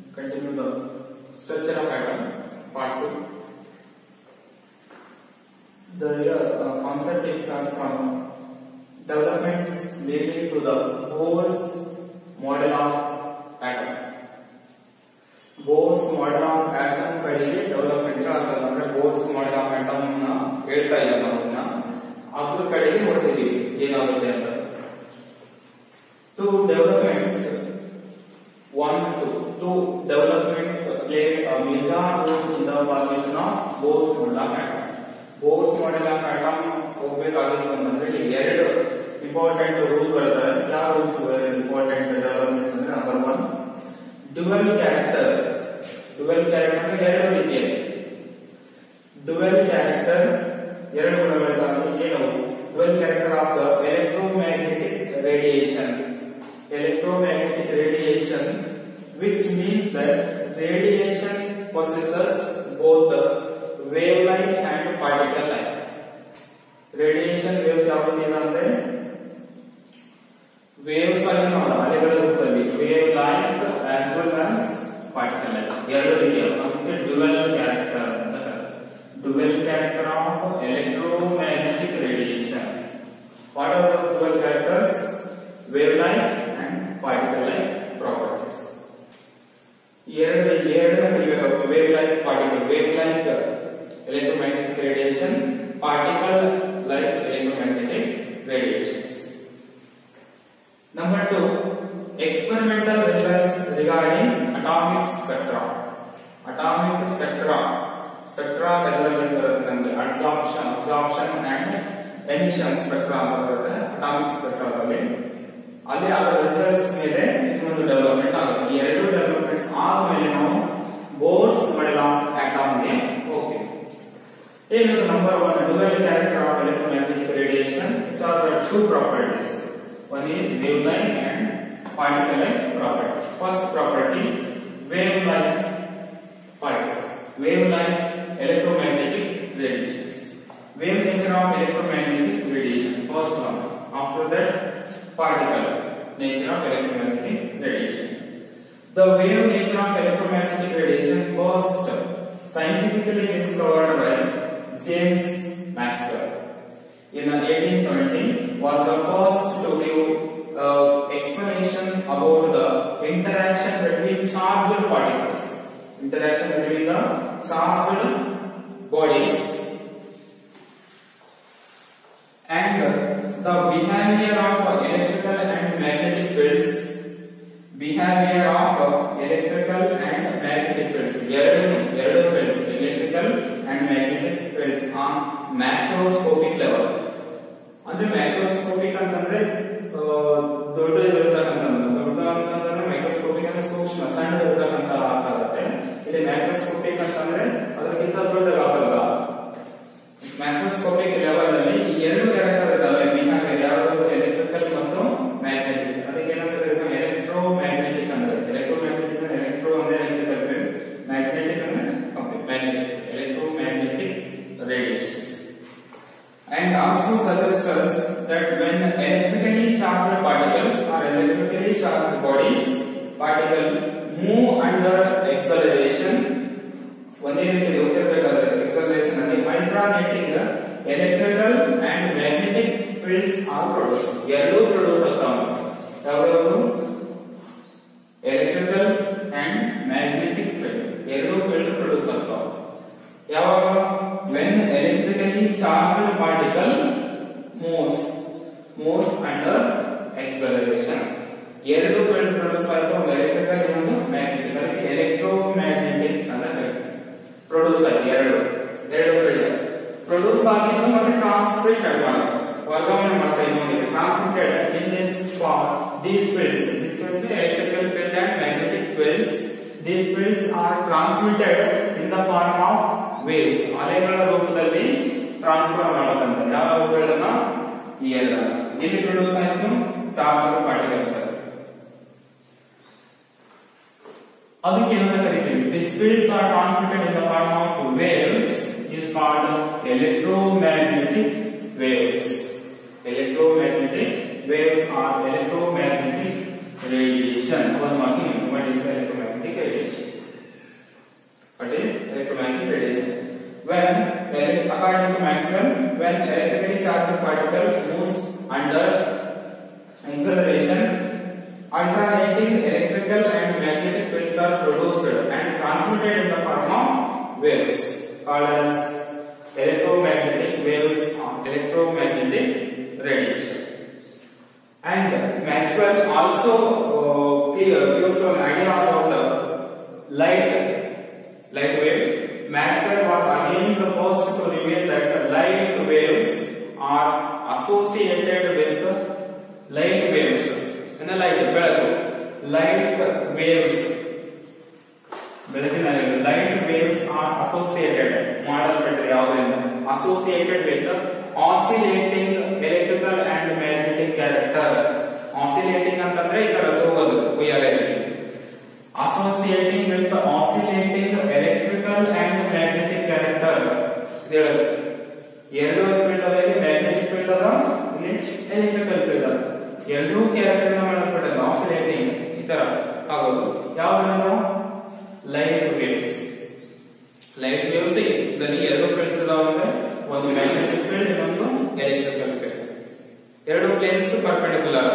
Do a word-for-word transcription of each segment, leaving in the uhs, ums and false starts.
continue the structure of atom, part two. The uh, concept is starts from developments leading to the Bohr's model of atom. Bohr's model of atom ಕಡೆಗೆ development ಅಂದ್ರೆ Bohr's model of atom ನ ಹೇಳ್ತಾ ಇಲ್ಲ ನಾವು ಅದ್ರ ಕಡೆಗೆ ಹೊರಟಿದ್ದೀವಿ ಏನಾಗುತ್ತೆ ಅಂತ. Two developments, one two, two developments played a major role in the formation of Bohr's model of atom. Bohr's model of atom ಹೋಗಬೇಕಾಗಿತ್ತು ಅಂತಂದ್ರೆ ಎರಡು ಇಂಪಾರ್ಟೆಂಟ್ ರೂಲ್ ಗಳಿದ್ದಾರೆ. ಯಾವ ರೂಲ್ಸ್ ಇಂಪಾರ್ಟೆಂಟ್ ಡೆವಲಪ್ಮೆಂಟ್ಸ್ ಅಂದ್ರೆ number one dual character. Dual character ಅಂದ್ರೆ ಎರಡು ರೀತಿಯಲ್ಲಿ dual character ಎರಡು ಗುಣಗಳಿದ್ದಾವೆ. ಏನು dual character of the electromagnetic radiation. Electromagnetic radiation, which means that radiation possesses both the wavelength and particle length. Radiation waves ಯಾವುದು ಅಂದ್ರೆ waves ಅಲ್ಲಿ ನಾವು ಅಲೆಗಳ ರೂಪದಲ್ಲಿ wave length as well as particle length ಎರಡು ರೀತಿಯ ಅದಕ್ಕೆ ಡ್ಯುಯಲ್ ಕ್ಯಾರೆಕ್ಟರ್ ಅಂತ ಕರೀತಾರೆ. Dual character of electromagnetic radiation. What are those dual characters? Wavelength and particle-like properties. ಎರಡು ಎರಡನ್ನ ಕಲಿಯಬೇಕು. Wavelength, particle, wavelength electromagnetic radiation, particle-like electromagnetic radiations. Number two, experimental results regarding atomic spectra. Atomic spectra, spectra ಕಲಿಯಲು ಬರುತ್ತೆ ನಮಗೆ absorption, absorption and emission spectra ಅಂತ ಬರುತ್ತೆ. Atomic spectra ದಲ್ಲಿ ಅಲ್ಲಿ ಅದರ ರಿಸಲ್ಟ್ಸ್ ಮೇಲೆ ಇನ್ನೊಂದು ಡೆವಲಪ್ಮೆಂಟ್ ಆಗುತ್ತೆ. ಈ ಎರಡು ಡೆವಲಪ್ಮೆಂಟ್ಸ್ ಆದ್ಮೇಲೆ ನಾವು ಬೋರ್ಸ್ ಮಾಡೆಲ್ ಆಫ್ ಆಟಮ್ ಗೆ ಹೋಗ್ತೀವಿ. ಏನು number one dual character of electromagnetic radiation. It has two properties. One is wave line and particle like properties. First property wave line particles. Wave line electromagnetic radiations. Wave nature of electromagnetic radiation first one. After that particle nature of electromagnetic radiation. The wave nature of electromagnetic radiation first scientifically discovered by James Maxwell in eighteen seventeen was the first to give uh, explanation about the interaction between charged particles. Interaction between the charged bodies and the behavior of electrical and magnetic fields. Behavior of electrical and magnetic fields. ಎರಡು ಎರಡು fields, electrical and magnetic fields on macroscopic level. ಅಂದ್ರೆ macroscopic ಅಂತಂದ್ರೆ ದೊಡ್ಡ ಇರತಕ್ಕಂತ ದೊಡ್ಡ ಅಂತಂದ್ರೆ microscopic ಅಂದ್ರೆ ಸೂಕ್ಷ್ಮ ಸಣ್ಣ ಇರತಕ್ಕಂತ ಆಗುತ್ತೆ. ಇಲ್ಲಿ macroscopic ಅಂತಂದ್ರೆ ಅದಕ್ಕಿಂತ ದೊಡ್ಡ ಆಕಾರದ. ಮ್ಯಾಕ್ರೋಸ್ಕೋಪಿಕ್ ಲೆವೆಲ್ ಅಲ್ಲಿ ಎರಡು ಕ್ಯಾರೆಕ್ಟರ್ ಇದಾವೆ. ಬಿಹೇವಿಯರ್ ಯಾವುದು ಎಲೆಕ್ಟ್ರಿಕಲ್ ಮತ್ತು ಮ್ಯಾಗ್ನೆಟಿಕ್. ಅದಕ್ಕೆ ಏನಂತಾರೆ ಎಲೆಕ್ಟ್ರೋ ಮ್ಯಾಗ್ನೆಟಿಕ್ ಅಂದ್ರೆ ಎಲೆಕ್ಟ್ರೋಮ್ಯಾಗ್ನೆಟಿಕ್ ಅಂದ್ರೆ ಎಲೆಕ್ಟ್ರೋ ಅಂದ್ರೆ ಎಲೆಕ್ಟ್ರಿಕಲ್ ಫೀಲ್ಡ್, ಮ್ಯಾಗ್ನೆಟಿಕ್ ಅಂದ್ರೆ magnetic electro magnetic radiations. And also suggests that when electrically charged particles or electrically charged bodies particles move under acceleration. ಒಂದೇ ರೀತಿ ಹೋಗ್ತಿರ್ಬೇಕಾದ್ರೆ acceleration ಅಲ್ಲಿ alternating electrical and magnetic fields are produced. ಎರಡೂ produce ಆಗ್ತಾವೆ. ಯಾವ್ಯಾವುದು electrical and magnetic field ಎರಡೂ field produce ಆಗ್ತಾವೆ. ಯಾವಾಗ when electrically charged particle moves moves under acceleration. ಎರಡು ಫೀಲ್ಡ್ ಪ್ರೊಡ್ಯೂಸ್ ಆಗ್ತಾವೆ. ಒಂದು electrical ಒಂದು magnetic. ಅದಕ್ಕೆ electromagnetic ಅಂತ ಕರೀತಾರೆ. ಪ್ರೊಡ್ಯೂಸ್ ಆಗಿ ಎರಡು ಎರಡು ಫೀಲ್ಡ್ ಪ್ರೊಡ್ಯೂಸ್ ಆಗಿದ್ದು ಮತ್ತೆ ಟ್ರಾನ್ಸ್ಮಿಟೆಡ್ ಮಾಡ್ತಾರೆ. ವರ್ಗಾವಣೆ ಮಾಡ್ತಾ ಇನ್ನೊಂದು transmitted in this form these fields this fields electrical field and magnetic fields. These fields are transmitted in the form of waves. ಅಲೆಗಳ ರೂಪದಲ್ಲಿ ಟ್ರಾನ್ಸ್ಫರ್ ಮಾಡುತ್ತಂತೆ. ಯಾವ ಗಳನ್ನ ಈ ಎಲ್ಲ ಇಲ್ಲಿ ಪ್ರೊಡ್ಯೂಸ್ ಆಯಿತು ಚಾರ್ಜ್ಡ್ ಪಾರ್ಟಿಕಲ್ಸ್. ಅದಕ್ಕೆ ಏನಂತ ಕರೀತೀವಿ these fields are transmitted in the form of waves is called electromagnetic waves. Electromagnetic waves are electromagnetic radiation. What is electromagnetic radiation? when electrically charged particle moves under acceleration, alternating electrical and magnetic fields are produced and transmitted in the form of waves called as electromagnetic waves or electromagnetic radiation. And Maxwell also uh, gives an idea about the light, light waves. Maxwell was again the first to reveal that light waves are associated with light waves. And light, light waves, light waves are associated, model associated with oscillating electrical and magnetic character. Oscillating ಅಂತಂದ್ರೆ ಈ ತರ ಹೋಗೋದು ಉಯ್ಯಾಲೆಯಲ್ಲಿ. Associating with the oscillating electrical and magnetic character. ಹೇಳೋದು ಎರಡು field ಅಲ್ಲಿ magnetic field ಅದ, ಇಲ್ಲಿ electrical field ಅದ. ಎರಡೂ ಕ್ಯಾರೆಕ್ಟರ್ ಮಾಡಲ್ಪಟ್ಟಿದೆ ಆಸಿಲೇಟಿಂಗ್ ಈ ತರ ಆಗೋದು. ಯಾವುದು ಲೈಟ್ ವೇವ್ಸ್. ಲೈಟ್ ವೇವ್ಸ್ ಇದರಲ್ಲಿ ಎರಡು ಫೀಲ್ಡ್ಸ್ ಇದಾವೆ, ಒಂದು ಮ್ಯಾಗ್ನೆಟಿಕ್ ಫೀಲ್ಡ್ ಇನ್ನೊಂದು ಎಲೆಕ್ಟ್ರಿಕಲ್ ಫೀಲ್ಡ್. ಎರಡು planes perpendicular.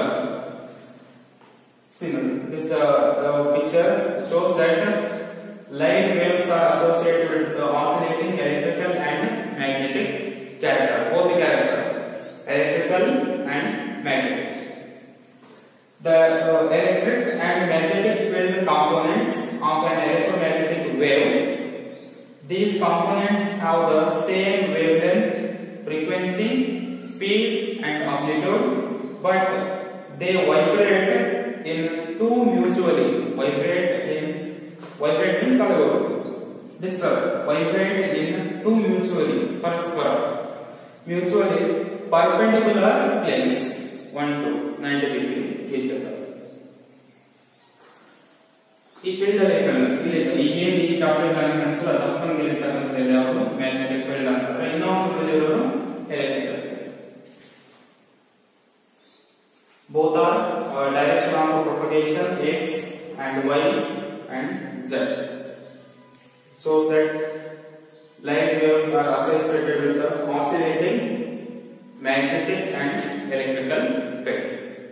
See this the, the picture shows that light waves are associated with the oscillating electrical and magnetic character, both the character electrical and magnetic. The uh, electric and magnetic field components of an electromagnetic wave. These components have the same wavelength, frequency, speed and amplitude, but they vibrate in two mutually. Vibrate in vibrate means disturb. Vibrate in two mutually paraspara mutually perpendicular planes, one to ninety degree each other. ಈ field ಅಲ್ಲಿ ಇಲ್ಲಿ ಏನು ಈ topic ಅಲ್ಲಿ ಅನ್ಸಲ್ಲ ತಪ್ಪಂಗೆ ಇರ್ತಕ್ಕಂಥದ್ದು ಯಾವುದು magnetic field ಅಂತಂದ್ರೆ, ಇನ್ನೊಂದು ಫೀಲ್ಡ್ ಇರೋದು electrical field. Both are uh, direction of propagation x and y and z. So that light waves are associated with the oscillating magnetic and electrical fields.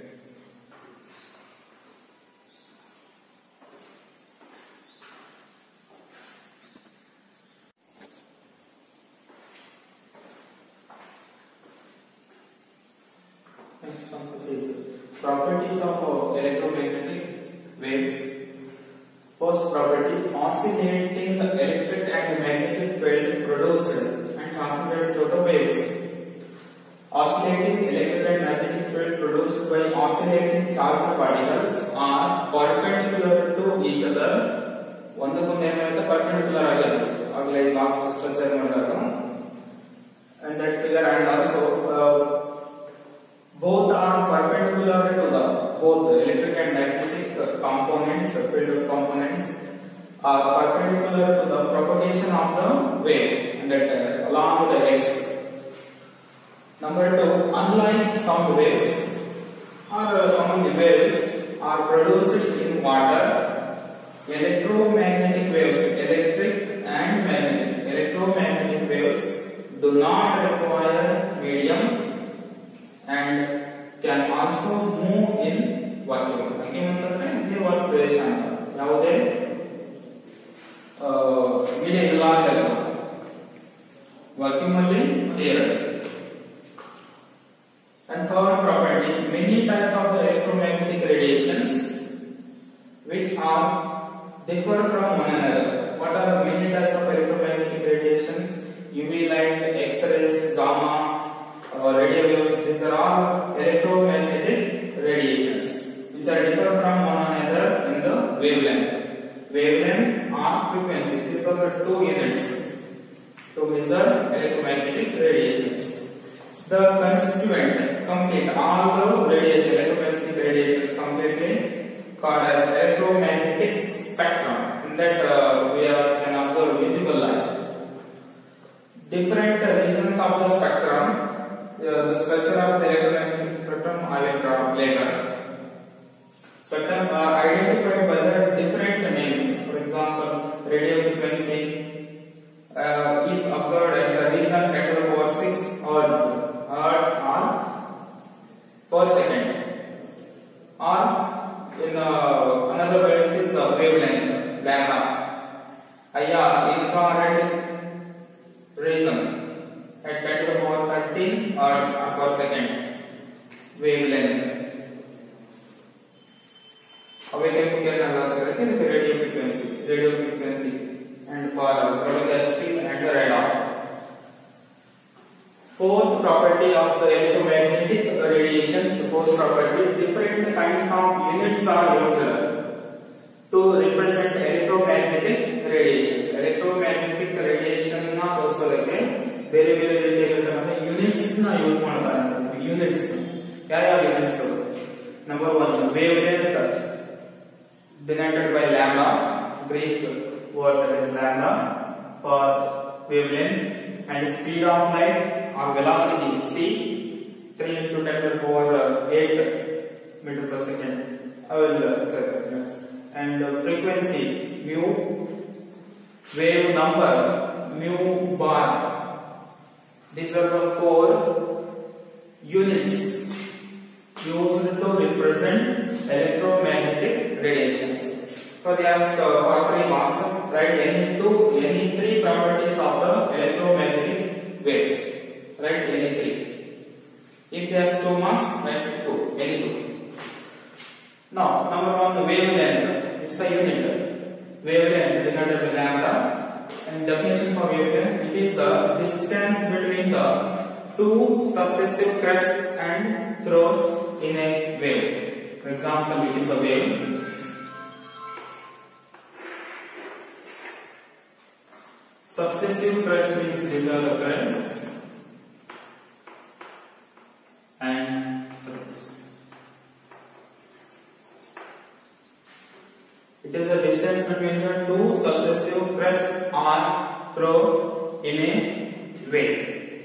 Next concept is properties of uh, electromagnetic waves. First property, oscillating electric and magnetic field produced and transmitted through the waves. Oscillating electric and magnetic field produced by oscillating charged particles are perpendicular to each other. ಒಂದಕ್ಕೊಂದು ಏನಾಗುತ್ತೆ perpendicular ಆಗಿರುತ್ತೆ. ಆಗಲೇ last structure ಮಾಡಿದಾಗ and that figure and also uh, both are perpendicular to the both electric and magnetic components, field components are perpendicular to the propagation of the wave and that uh, along the x. Number two, unlike some waves or uh, some of the waves are produced in water, electromagnetic waves, electric and magnetic, electromagnetic waves do not require medium and can also move in vacuum. Vacuum ಅಂತಂದ್ರೆ ನಿರ್ವಾತ ಪ್ರದೇಶ ಅಂತ, ಯಾವುದೇ medium ಇಲ್ಲ ಅಂತ. vacuum ಅಲ್ಲಿ air. And third property, many types of the electromagnetic radiations which are differ from one another. What are the many types of electromagnetic radiations? U V light, X-rays, gamma, uh, radio waves. These are all electromagnetic radiations which are different from one another in the wavelength. Wavelength or frequency. These are the two units to measure electromagnetic radiations. The constituent complete all the radiation, electromagnetic radiations completely called as electromagnetic spectrum. In that uh, we are, can observe visible light. Different regions of the spectrum. Uh, the structure of the electromagnetic spectrum I will draw later. Spectrum are identified by the different names. For example, radio frequency uh, is observed at the region at over six or hertz per second wavelength. अवे क्या क्या बात कर रहे थे कि radio frequency radio frequency and for broadcasting and radar. Fourth property of the electromagnetic radiations. Fourth property, different kinds of units are used to represent electromagnetic radiations. Electromagnetic radiation na ತೋರಿಸೋದಕ್ಕೆ ಬೇರೆ ಬೇರೆ ರೀತಿಯ ಯೂನಿಟ್ಸ್ ನ use ಮಾಡ್ತಾರೆ. Units ಯಾವ ಯಾವ units? Number one wavelength denoted by lambda. Greek word that is lambda for wavelength, and speed of light or velocity c, three into ten to the power eight meter per second. I will uh, say that next. And uh, frequency mu, wave number mu bar. These are the four units used to represent electromagnetic radiations. So they ask uh, for three marks, write any two, any three properties of the electromagnetic waves. Write any three. If they have two marks, write two, any two. Now, number one, wavelength. It's a unit. Wavelength denoted by lambda. And definition for wavelength, it is the distance between the two successive crests and throws in a wave. For example, it is a wave. Successive crest means these are the crests and throws. It is the distance between the two successive crests or throws in a wave.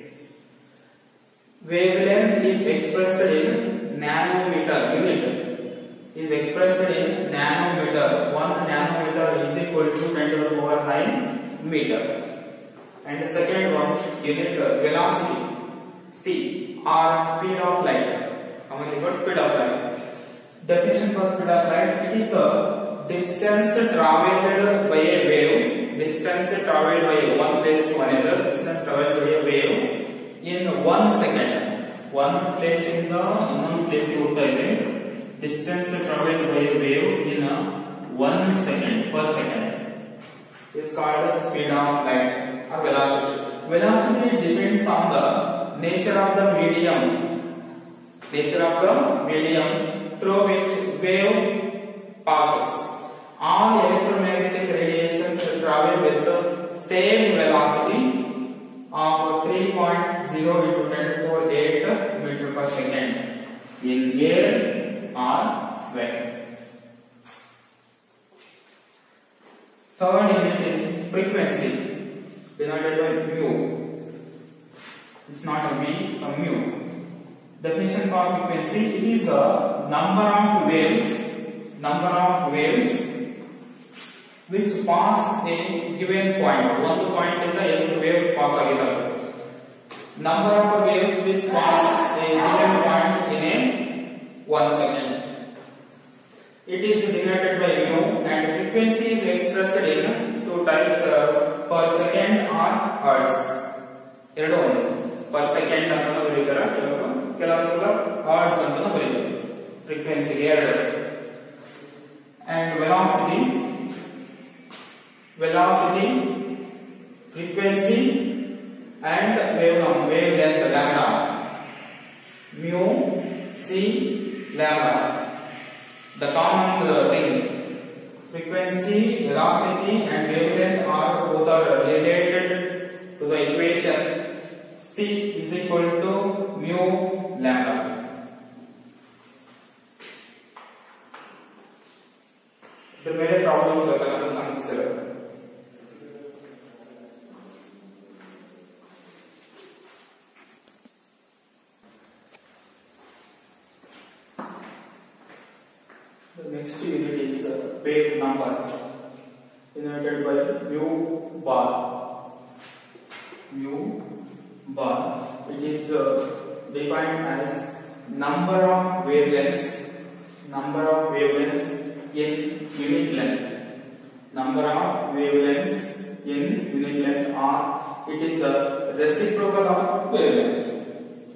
Wavelength is expressed in nanometer unit. Is expressed in nanometer. One nanometer is equal to ten to the power nine meter. And the second one, unit velocity c or speed of light. How many got speed of light? Definition for speed of light, it is the distance traveled by a wave. Distance traveled by one place to another. Distance traveled by a wave in one second. One place in the one place you would distance traveled by a wave in a one second per second is called the speed of light or velocity. Velocity depends on the nature of the medium, nature of the medium through which wave passes. All electromagnetic radiations travel with the same velocity of three point zero into ten to the power eight meter per second in air or vacuum. Third unit is frequency, denoted by mu. It's not a v, it's a mu. Definition for frequency, it is the number of waves, number of waves which pass a given point. One point in the ಎಷ್ಟು waves pass ಆಗಿದಾವೆ. Number of waves which pass a given point in a one second. It is denoted by mu, and frequency is expressed in two types, uh, per second or hertz. ಎರಡು ಒಂದು per second ಅಂತ ಬರೀತಾರೆ, ಕೆಲವರು ಕೆಲವರು ಸಲ hertz ಅಂತ ಬರೀತಾರೆ. frequency ಎರಡು. And velocity, velocity, frequency and wave wavelength lambda. Mu c lambda. The common thing, frequency, velocity and wavelength are both are related to the equation c is equal to mu lambda. The many problems are the answers. The next unit is uh, wave number, denoted by mu bar. Mu bar. It is uh, defined as number of wavelengths, number of wavelengths in unit length. Number of wavelengths in unit length, or it is a reciprocal of wavelength.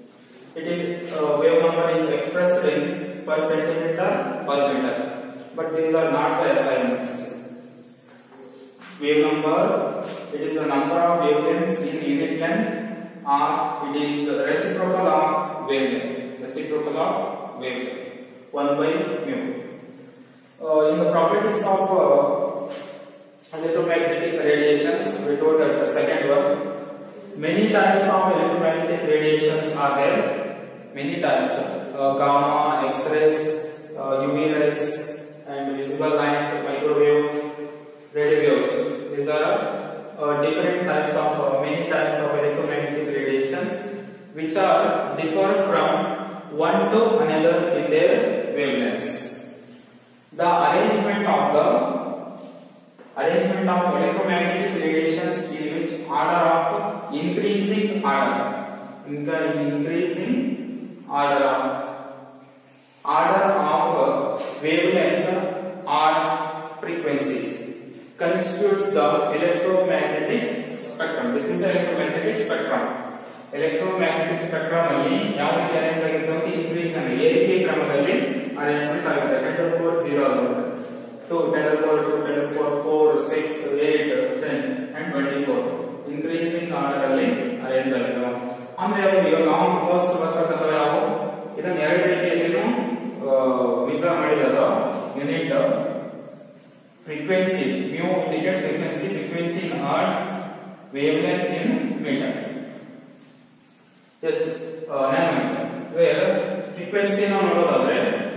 of wave, one by mu. Uh, in the properties of uh, electromagnetic radiations, we told that the second one, many types of electromagnetic radiations are there. Many types, uh, gamma, X-rays, uh, U V rays, and visible light, microwave, radio waves. These are uh, different types of uh, many types of electromagnetic radiations, which are differ from one to another in their wavelengths. The arrangement of the arrangement of electromagnetic radiations in which order of increasing order, increasing order of order of wavelength or frequencies constitutes the electromagnetic spectrum. This is the electromagnetic spectrum. Electromagnetic spectrum ಅಲ್ಲಿ ಯಾವ ರೀತಿ arrange ಆಗಿರುತ್ತೆ ಅಂತ increase ಅಂದ್ರೆ ಏರಿಕೆ ಕ್ರಮದಲ್ಲಿ arrangement ಆಗುತ್ತೆ. ten to the power zero ಆಗುತ್ತೆ, two, ten to the power two, ten to the power four, six, eight, ten and twenty-four increasing order ಅಲ್ಲಿ ಅರೇಂಜ್ ಆಗುತ್ತೆ. ಅಂದ್ರೆ ಇವಾಗ ನಾವು ಫಸ್ಟ್ ಬರ್ತಕ್ಕಂಥ ಯಾವ ಇದನ್ನ ಎರಡು ರೀತಿಯಲ್ಲಿ ವಿಭಾಗ ಮಾಡಿರೋದು. Unit frequency, mu indicates frequency, frequency in hertz, wavelength in meter. Yes, uh, nanometer. Where frequency now ನೋಡೋದಾದ್ರೆ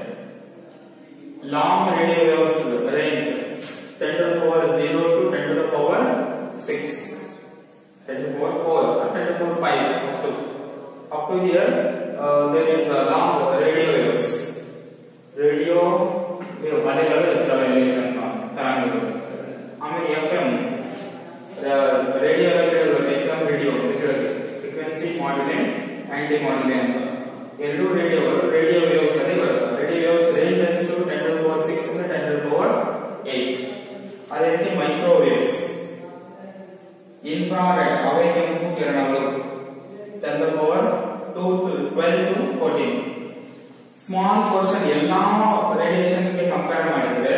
long radio waves range ten to the power zero to ten to the power six, ten to the power four, ten to the power five, up to up to here uh, there is a long radio waves. Radio wave ಅಲೆಗಳು ಇರ್ತವೆ ಇಲ್ಲಿ ತರಂಗಗಳು. ಆಮೇಲೆ F M radio F M radio frequency modulate anti modulate ಅಂತ ಎರಡು ರೇಡಿಯೋಗಳು radio waves ಅಲ್ಲಿ ಬರುತ್ತೆ. Radio waves ranges to ten to the power six ಇಂದ ten to the power eight. ಅದೇ ರೀತಿ ಮೈಕ್ರೋವೇವ್ಸ್, ಇನ್ಫ್ರಾರೆಡ್ ಅವಕೆಂಪು ಕಿರಣಗಳು ten to the power two to twelve to fourteen. Small portion ಎಲ್ಲಾ ರೇಡಿಯೇಷನ್ಸ್ ಗೆ ಕಂಪೇರ್ ಮಾಡಿದ್ರೆ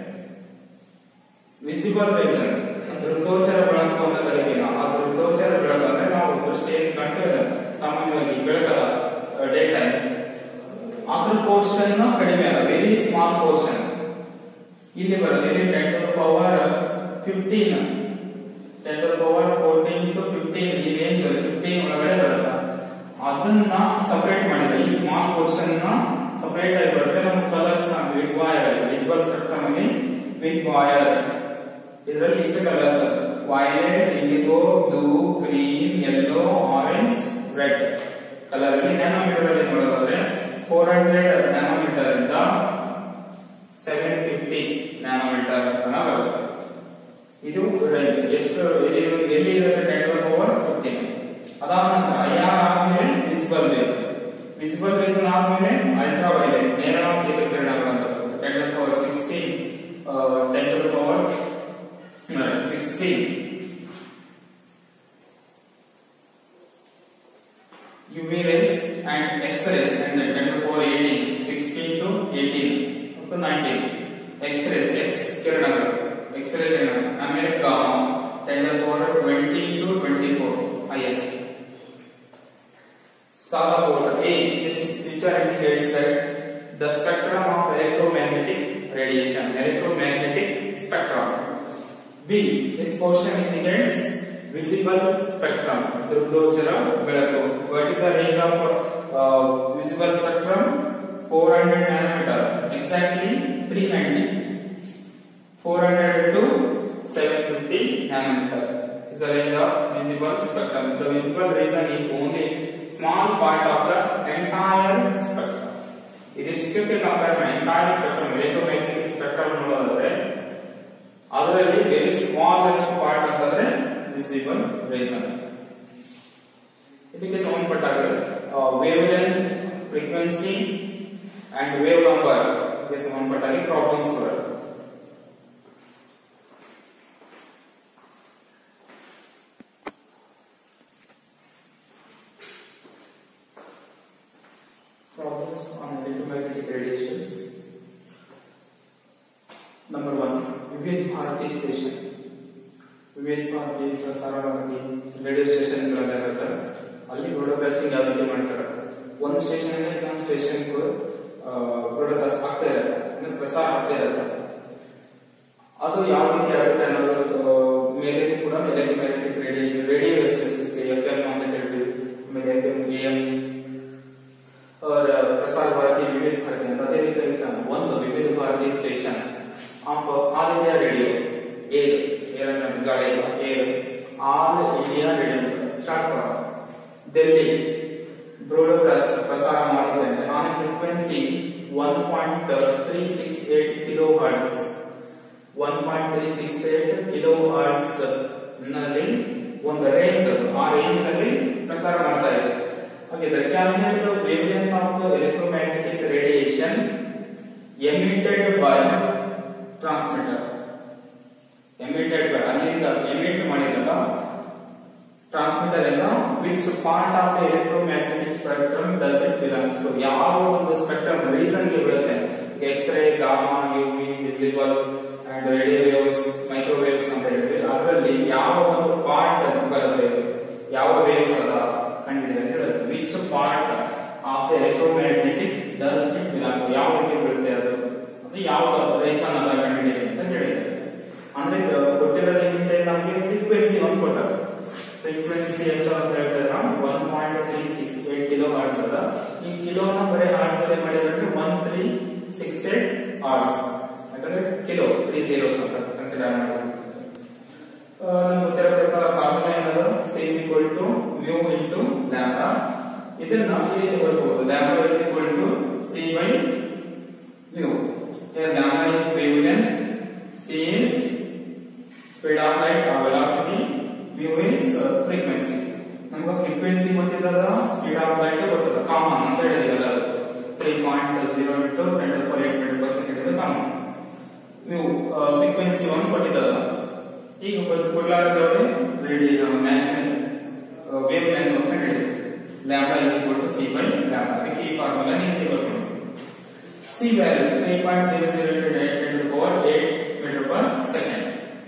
visible region ದೃಗ್ಗೋಚರ ಬೆಳಕು ಅಂತ ಕರಿತೀವಿ. ಆ ದೃಗ್ಗೋಚರ ಬೆಳಕು ಅಂದ್ರೆ ನಾವು ದೃಷ್ಟಿಯಲ್ಲಿ ಕಂಡು ಸಾಮಾನ್ಯವಾಗಿ ಬೆಳಕಲ್ಲ ಡೇ ಟೈಮ್, ಅದ್ರ ಪೋರ್ಷನ್ ಕಡಿಮೆ ಅಲ್ಲ, ವೆರಿ ಸ್ಮಾಲ್ ಪೋರ್ಷನ್ ಇಲ್ಲಿ ಬರುತ್ತೆ. ಇಲ್ಲಿ ten to the power fifteen, ten to the power fourteen to fifteen ಈ ರೇಂಜ್ ಫಿಫ್ಟೀನ್ ಒಳಗಡೆ ಬರುತ್ತೆ. ಅದನ್ನ ಸಪರೇಟ್ ಮಾಡಿದ್ರೆ ಈ ಸ್ಮಾಲ್ ಪೋರ್ಷನ್ ನ ಸಪರೇಟ್ ಆಗಿ ಬರುತ್ತೆ. ನಮ್ಮ colours VIBGYOR visible spectrum ಅಲ್ಲಿ ಬಿಗ್ ವಾಯರ್ ಇದರಲ್ಲಿ ಇಷ್ಟು colours violet, indigo, blue, green, yellow, orange, red colour ಅಲ್ಲಿ. ನ್ಯಾನೋಮೀಟರ್ ಅಲ್ಲಿ ನೋಡೋದಾದ್ರೆ ಫೋರ್ ಹಂಡ್ರೆಡ್ ನ್ಯಾನೋಮೀಟರ್ ಇಂದ ಸೆವೆನ್ ಫಿಫ್ಟಿ ನ್ಯಾನೋಮೀಟರ್ ತನಕ ಬರುತ್ತೆ. ಇದು ರೇಂಜ್ ಎಷ್ಟು ಎಲ್ಲಿ ಇರುತ್ತೆ ten to the power fifteen. ಅದಾದ ನಂತರ ಐಆರ್ ಆದ್ಮೇಲೆ ವಿಸಿಬಲ್ ರೇಸ್, ವಿಸಿಬಲ್ ರೇಸ್ ಆದ್ಮೇಲೆ ಅಲ್ಟ್ರಾ ವೈಲೆಟ್ ನೇರವಾಗಿ ಕಿರಣಗಳು ten to the power sixteen, ten to the power sixteen. U V rays and X-rays and ten to the power eighteen, sixteen to eighteen up to nineteen. X-rays, X ಕಿರಣಗಳು, X-ray ಕಿರಣಗಳು ಆಮೇಲೆ gamma ten to the power twenty to twenty-four, highest. Start about A. This picture indicates that the spectrum of electromagnetic radiation, electromagnetic spectrum. B. This portion indicates visible spectrum, ದೃಗ್ಗೋಚರ ಬೆಳಕು. What is the range of uh, visible spectrum? four hundred nanometer, exactly three ninety. four hundred to seven fifty nanometer is the range of visible spectrum. The visible region is only small part of the entire spectrum. It is still compared to entire spectrum, electromagnetic spectrum ನೋಡೋದಾದ್ರೆ ಅದರಲ್ಲಿ very smallest part ಅಂತಂದ್ರೆ visible region. ಇದಕ್ಕೆ ಸಂಬಂಧಪಟ್ಟಾಗ wave length, frequency and wave number ಗೆ ಸಂಬಂಧಪಟ್ಟಾಗಿ problems ಬರುತ್ತೆ. Problems on electromagnetic radiations. Number one, ವಿವಿಧ Bharati station. ವಿವಿಧ ಭಾರತಿ ಪ್ರಸಾರ ಭಾರತಿ ರೇಡಿಯೋ ಸ್ಟೇಷನ್ ಗಳಿರುತ್ತೆ. ಅಲ್ಲಿ ಬ್ರಾಡ್ಕಾಸ್ಟಿಂಗ್ ಯಾವ ರೀತಿ ಮಾಡ್ತಾರೆ, ಒಂದು ಸ್ಟೇಷನ್ ಇನ್ನೊಂದು ಸ್ಟೇಷನ್ ಬ್ರಾಡ್ಕಾಸ್ಟ್ ಆಗ್ತಾ ಇರುತ್ತೆ ಅಂದ್ರೆ ಪ್ರಸಾರ ಆಗ್ತಾ ಇರುತ್ತೆ. ಅದು ಯಾವ ರೀತಿ ಆಗುತ್ತೆ ಅನ್ನೋದು ಮೇಲೆ ಕೂಡ electromagnetic radiation radio waves F M ಅಂತ ಹೇಳ್ತೀವಿ, ಆಮೇಲೆ F M A M Prasar Bharati ವಿವಿಧ ಭಾರತಿ ಅಂತ ಅದೇ ರೀತಿ ಒಂದು Vividh Bharati station of all India radio air air ಗಾಳಿ air all India radio start Delhi broadcast ಪ್ರಸಾರ ಮಾಡಿದ್ದಾರೆ on frequency one point three six eight kilo hertz one point three six eight kilo hertz ನಲ್ಲಿ ಒಂದು ರೇಂಜ್ ಆ ರೇಂಜ್ ಅಲ್ಲಿ ಪ್ರಸಾರ ಮಾಡ್ತಾ ಇದೆ. ಹಾಗಿದ್ರೆ calculate the wavelength of the electromagnetic radiation emitted by transmitter. Emitted by ಅಲ್ಲಿಂದ ಎಮಿಟ್ ಮಾಡಿದಾಗ ಟ್ರಾನ್ಸ್ಮಿಟರ್ ಇಂದ which part of the electromagnetic spectrum does it belongs to. ಯಾವ ಒಂದು ಸ್ಪೆಕ್ಟ್ರಮ್ ರೀಸನ್ ಬೀಳುತ್ತೆ, X-ray, gamma, UV, visible and radio waves, microwaves ಅಂತ ಹೇಳ್ತೀವಿ. ಅದರಲ್ಲಿ ಯಾವ ಒಂದು ಪಾರ್ಟ್ ಬರುತ್ತೆ, ಯಾವ ವೇವ್ಸ್ ಅದ ಕಂಡಿದೆ ಅಂತ ಹೇಳುತ್ತೆ. Which part of the electromagnetic does it belong, ಯಾವುದಕ್ಕೆ ಬೀಳುತ್ತೆ ಅದು, ಅದು ಯಾವ ರೀಸನ್ ಅದ ಕಂಡಿದೆ ಅಂತ ಹೇಳಿದೆ. ಅಂದ್ರೆ ಗೊತ್ತಿರೋದಕ್ಕಿಂತ ನಮಗೆ ಫ್ರೀಕ್ವೆನ್ಸಿ ಒಂದು ಕೊಟ್ಟ, ಫ್ರೀಕ್ವೆನ್ಸಿ ಎಷ್ಟು ಅಂತ ಹೇಳಿದ್ರೆ one point three six eight kilo hertz ಅದ. ಈ ಕಿಲೋನ ಬರೀ ಹಾರ್ಟ್ಸ್ ಅಲ್ಲಿ ಮಾಡಿದ್ರೆ one three six eight hertz, ಯಾಕಂದ್ರೆ ಕಿಲೋ ತ್ರೀ ಜೀರೋಸ್ ಅಂತ ಕನ್ಸಿಡರ್ ಮಾಡಿದ್ರೆ. ನಮ್ಗೆ ಗೊತ್ತಿರೋ ಪ್ರಕಾರ ಫಾರ್ಮುಲಾ ಏನದು, C is equal to mu into lambda. ಇದನ್ನ ಈ ರೀತಿ ಬರ್ಕೋಬಹುದು, lambda is equal to C by mu. Here lambda is wavelength, c is speed of light or velocity, mu is uh, frequency. ನಮ್ಗೆ ಫ್ರೀಕ್ವೆನ್ಸಿ ಗೊತ್ತಿದ್ದದ, speed of light ಗೊತ್ತಿದೆ, common ಅಂತ ಹೇಳಿದೀವಲ್ಲ, three point zero into ten to power eight metre per second ಇದು common. ನೀವು frequency ಒಂದು ಕೊಟ್ಟಿದ್ದಲ್ಲ, ಈಗ ಕೊಡ್ಲಾರ್ದವ್ರೆ ರೇಡಿಯೋ ವೇವ್ ಲೆಂತ್ ಅಂತ ಹೇಳಿದ್ವಿ. Lambda is equal to C by lambda. ಅದಕ್ಕೆ ಈ ಫಾರ್ಮುಲಾ ನೀವು ಬರ್ಕೊಂಡು C value three point zero zero into ten to power eight metre per second.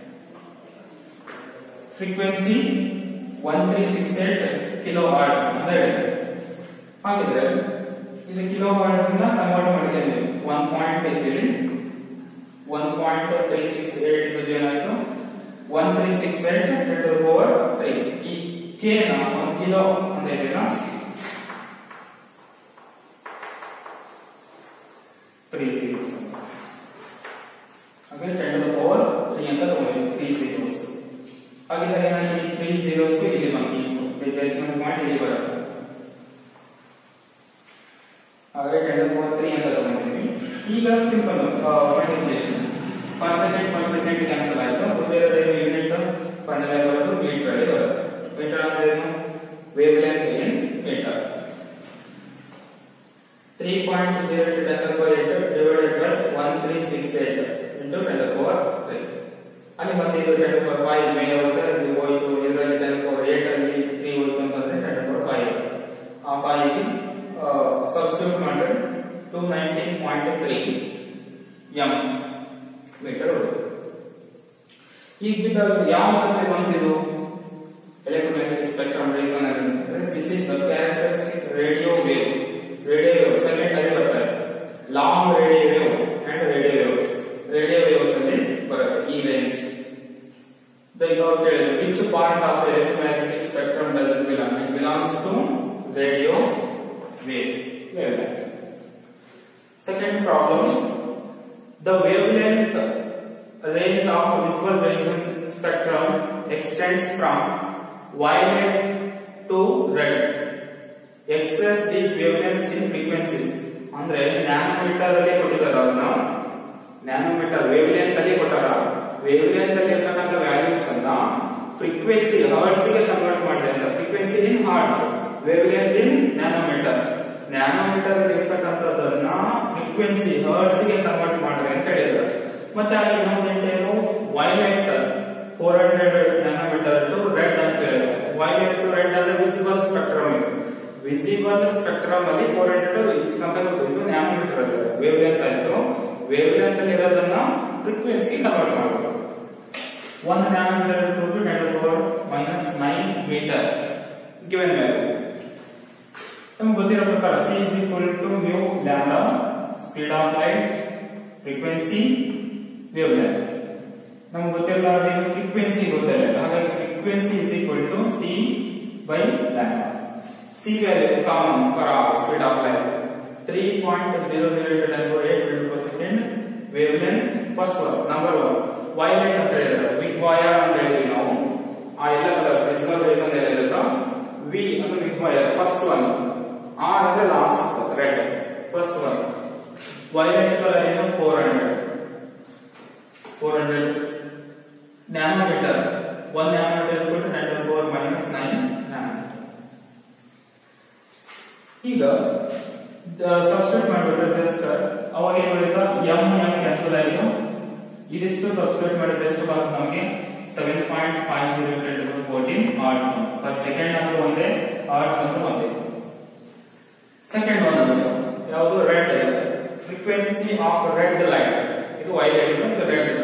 Frequency one three six eight kilo hertz ಅಂತ ಹೇಳಿದೆ. ಹಾಗಿದ್ರೆ ಇದು ಕಿಲೋ ಹರ್ಟ್ಸ್ ಇಂದ convert ಮಾಡಿದ್ದೇವೆ, ಒನ್ ಪಾಯಿಂಟ್ ಇದ್ದೀವಿ, one point three six eight ಇದು ಏನಾಯ್ತು, one three six eight ten to power three. ಈ ಕೆ ನ ಒಂದು ಕಿಲೋ ಅಂತ ಹೇಳಿದ್ರೆ ತ್ರೀ ಸೀರೋಸ್, ಹಾಗೆ ಟೆನ್ ಟು ಪವರ್ ತ್ರೀ ಅಂತ ತಗೊಂಡಿದ್ವಿ, ತ್ರೀ ಸೀರೋಸ್. ಹಾಗಿದ್ರೆ ಏನಾಯ್ತು, ಈ ತ್ರೀ ಸೀರೋಸ್ ಇಲ್ಲಿ ನಮಗೆ ಡೆಸಿಮಲ್ ಪಾಯಿಂಟ್ ಇಲ್ಲಿ ಬರುತ್ತೆ. ಹಾಗೆ ಟೆನ್ ಟು ಪವರ್ ತ್ರೀ ಅಂತ ತಗೊಂಡಿದ್ವಿ. ಈಗ simple multiplication, percentage percentage cancel ಆಯ್ತು, ಉಳಿದಿರೋದೇನು ಯೂನಿಟ್ ಫೈನಲ್ ಆಗಿ ಬರೋದು ಮೀಟರ್ ಅಲ್ಲಿ ಬರುತ್ತೆ. ಮೀಟರ್ ಅಂದ್ರೆ ಏನು, wavelength in metre. Three point zero into ten to power eight divided by one three six eight into ten to power three. ಅಲ್ಲಿ ಮತ್ತೆ ಇದು ಟೆನ್ ಟು ಪವರ್ ಫೈವ್ ಮೇಲೆ ಹೋಗುತ್ತೆ, ಇದು ಹೋಯ್ತು. ಇದರಲ್ಲಿ ಟೆನ್ ಟು ಪವರ್ ಏಟ್ ಅಲ್ಲಿ three ಹೋಯ್ತು ಅಂತಂದ್ರೆ ಟೆನ್ ಟು ಪವರ್ ಫೈವ್. ಆ ಫೈವ್ ಸಬ್ಸ್ಟಿಟ್ಯೂಟ್ ಮಾಡಿದ್ರೆ two nineteen point three M metre ಹೋಗುತ್ತೆ. ಈಗ ಬಿದ್ದಾಗ ಯಾವ್ದಾದ್ರೆ ಒಂದಿದು ಎಲೆಕ್ಟ್ರೋಮ್ಯಾಗ್ನೆಟಿಕ್ ಸ್ಪೆಕ್ಟ್ರಮ್ ರೀಸನ್ ಅಂದ್ರೆ this is the characteristic radio wave. Radio wave second ಅಲ್ಲಿ ಬರ್ತಾರೆ, long radio wave and radio waves. Radio waves ಅಲ್ಲಿ ಬರುತ್ತೆ ಈ range. Which part of electromagnetic spectrum does it belong? It belongs to radio wave wavelength. Second problem, the wavelength range of visible radiation spectrum extends from violet to red. Express these wavelengths in frequencies. ಅಂದ್ರೆ nanometre ಅಲ್ಲಿ ಕೊಟ್ಟಿದ್ದಾರೆ, ಅದನ್ನ nanometre wave length ಅಲ್ಲಿ ಕೊಟ್ಟಾರ. Wave length ಅಲ್ಲಿ ಇರ್ತಕ್ಕಂಥ values ಅನ್ನ frequency hertz ಗೆ ಕನ್ವರ್ಟ್ ಮಾಡಿದ್ರೆ ಅಂತ. Frequency in hertz, wavelength in nanometre. Nanometre ಅಲ್ಲಿ ಇರ್ತಕ್ಕಂಥದ್ದನ್ನ ಫ್ರೀಕ್ವೆನ್ಸಿ ಹರ್ಟ್ಸ್ ಗೆ ಕನ್ವರ್ಟ್ ಮಾಡ್ರಿ ಅಂತ ಹೇಳಿದ್ರು. ಮತ್ತೆ ಅಲ್ಲಿ ಇನ್ನೊಂದೇನು, violet four hundred nanometre to red ಅಂತ ಹೇಳಿದ್ರು. ವೈಲೆಟ್ ಟು ರೆಡ್ ಅಂದ್ರೆ ವಿಸಿಬಲ್ ಸ್ಪೆಕ್ಟ್ರಮ್. ವಿಸಿಬಲ್ ಸ್ಪೆಕ್ಟ್ರಮ್ ಅಲ್ಲಿ ಫೋರ್ ಹಂಡ್ರೆಡ್ ಇದು ನ್ಯಾನೋಮೀಟರ್ ಅಲ್ಲಿ ವೇವ್ ಲೆಂತ್ ಆಯ್ತು. ವೇವ್ ಲೆಂತ್ ಅಲ್ಲಿ ಇರೋದನ್ನ ಫ್ರೀಕ್ವೆನ್ಸಿ ಕನ್ವರ್ಟ್ ಮಾಡಬೇಕು. ಒಂದು nanometre to to ten to power minus nine metre given value. ನಮ್ಗೆ ಗೊತ್ತಿರೋ ಪ್ರಕಾರ C is equal to mu lambda speed of light, frequency, wavelength. ನಮ್ಗೆ ಗೊತ್ತಿಲ್ಲ ಅದೇನು ಫ್ರೀಕ್ವೆನ್ಸಿ ಗೊತ್ತಿಲ್ಲ, ಹಾಗಾಗಿ frequency is equal to C by lambda. C value common for speed of light three point zero zero into ten to eight meter per second. Wavelength first one number one violet ಅಂತ ಹೇಳಿದ್ರೆ big wire ಅಂತ ಹೇಳಿದ್ವಿ ನಾವು. ಆ ಎಲ್ಲ colours visible race ಅಂತ ಹೇಳಿದ್ರೆ V ಅಂದ್ರೆ VIBGYOR first one, R ಅಂದ್ರೆ last red first one. Violet colour ಏನು four hundred four hundred nanometre. one nanometre is equal to ten to the power minus nine nanometre. ಈಗ substitute ಮಾಡಿಬಿಟ್ರೆ just ಅವಾಗ ಏನ್ ಮಾಡಿದ್ರೆ M M cancel ಆಯಿತು. ಇದಿಷ್ಟು substitute ಮಾಡಿದ್ರೆ ಎಷ್ಟು ಬರುತ್ತೆ ನಮಗೆ seven point five zero ten to the fourteen hertz per second ಅಂದ್ರೆ ಒಂದೇ, hertz ಅಂದ್ರೆ ಒಂದೇ. ಸೆಕೆಂಡ್ ಒನ್ ಯಾವುದು red, frequency of red light. ಇದು ವೈಲೆಟ್, ಇದು red.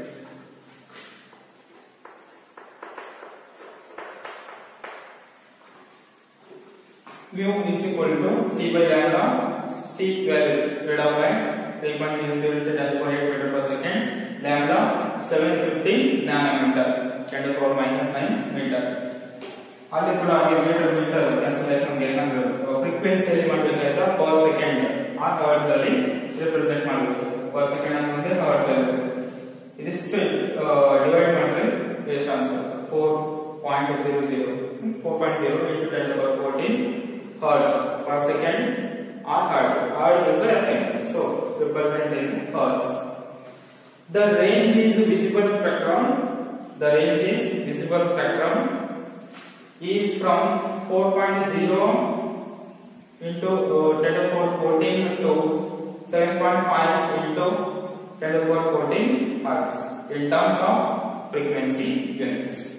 mu is equal to c by lambda. C value speed of light three point zero zero into ten to the power eight meter per second. Lambda seven fifty nanometer, ten to the power minus nine meter. ಅಲ್ಲಿ ಕೂಡ ಹಾಗೆ metre metre cancel ಆಯ್ತು. ನಮಗೆ ಏನಾದ್ರು frequency ಅಲ್ಲಿ ಮಾಡಬೇಕಾದ್ರೆ per second ಆ hertz ಅಲ್ಲಿ ರಿಪ್ರೆಸೆಂಟ್ ಮಾಡಬೇಕು. ಪರ್ ಸೆಕೆಂಡ್ ಅಂದ್ರೆ ಹರ್ಟ್ಸ್ ಅಲ್ಲಿ ಇದಿಷ್ಟು ಡಿವೈಡ್ ಮಾಡಿದ್ರೆ ಎಷ್ಟು answer four point zero zero four point zero into ten to the power fourteen hertz per second or hertz. Hertz is the S I, so represent in hertz. The range is visible spectrum. The range is visible spectrum is from four point zero into uh, ten to the power fourteen to seven point five into ten to the power fourteen hertz in terms of frequency units.